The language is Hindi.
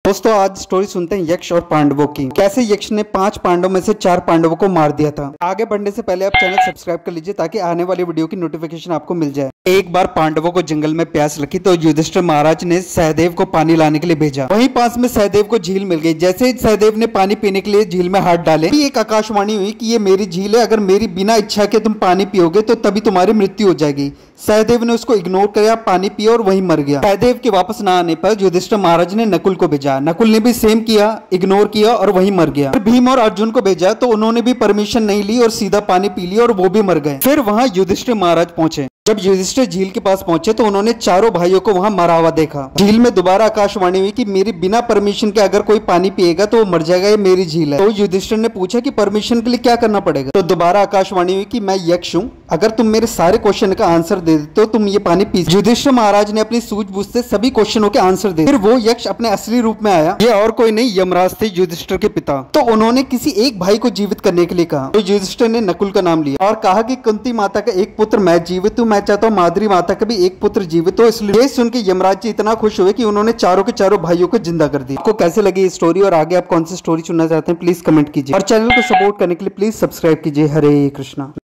दोस्तों आज स्टोरी सुनते हैं यक्ष और पांडवों की। कैसे यक्ष ने 5 पांडवों में से 4 पांडवों को मार दिया था। आगे बढ़ने से पहले आप चैनल सब्सक्राइब कर लीजिए ताकि आने वाली वीडियो की नोटिफिकेशन आपको मिल जाए। एक बार पांडवों को जंगल में प्यास लगी तो युधिष्ठिर महाराज ने सहदेव को पानी लाने के लिए भेजा। वहीं पास में सहदेव को झील मिल गई। जैसे ही सहदेव ने पानी पीने के लिए झील में हाथ डाले, एक आकाशवाणी हुई कि ये मेरी झील है, अगर मेरी बिना इच्छा के तुम पानी पियोगे तो तभी तुम्हारी मृत्यु हो जाएगी। सहदेव ने उसको इग्नोर किया, पानी पिया और वहीं मर गया। सहदेव के वापस न आने पर युधिष्ठिर महाराज ने नकुल को भेजा। नकुल ने भी सेम किया, इग्नोर किया और वहीं मर गया। फिर भीम और अर्जुन को भेजा तो उन्होंने भी परमिशन नहीं ली और सीधा पानी पी लिया और वो भी मर गए। फिर वहां युधिष्ठिर महाराज पहुंचे। जब युधिष्ठिर झील के पास पहुंचे तो उन्होंने चारों भाइयों को वहां मरा हुआ देखा। झील में दोबारा आकाशवाणी हुई कि मेरी बिना परमिशन के अगर कोई पानी पिएगा तो वो मर जाएगा, ये मेरी झील है। तो युधिष्ठिर ने पूछा कि परमिशन के लिए क्या करना पड़ेगा। तो दोबारा आकाशवाणी हुई कि मैं यक्ष हूँ, अगर तुम मेरे सारे क्वेश्चन का आंसर दे देते हो तुम ये पानी पी। युधिष्ठिर महाराज ने अपनी सूझबूझ से सभी क्वेश्चनों के आंसर दे। फिर वो यक्ष अपने असली रूप में आया। ये और कोई नहीं यमराज थे, युधिष्ठिर के पिता। तो उन्होंने किसी एक भाई को जीवित करने के लिए कहा। तो युधिष्ठिर ने नकुल का नाम लिया और कहा कि कुंती माता का एक पुत्र मैं जीवित हूँ, मैं चाहता हूँ माद्री माता का भी एक पुत्र जीवित हो। इसलिए सुन के यमराज जी इतना खुश हुए कि उन्होंने चारों के चारों भाइयों को जिंदा कर दिया। आपको कैसे लगी ये स्टोरी और आगे आप कौन सी स्टोरी सुनना चाहते हैं प्लीज कमेंट कीजिए और चैनल को सपोर्ट करने के लिए प्लीज सब्सक्राइब कीजिए। हरे कृष्णा।